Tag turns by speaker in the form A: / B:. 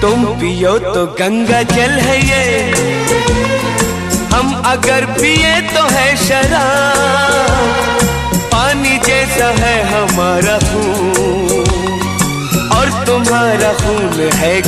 A: तुम पियो तो गंगा जल है ये, हम अगर पिए तो है शराब। पानी जैसा है हमारा खून और तुम्हारा खून है